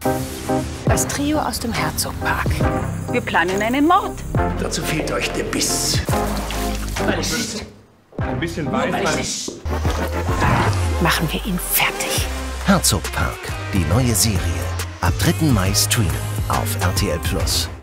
Das Trio aus dem Herzogpark. Wir planen einen Mord. Dazu fehlt euch der Biss. Ein bisschen weiß. Machen wir ihn fertig. Herzogpark, die neue Serie. Ab 3. Mai streamen auf RTL+.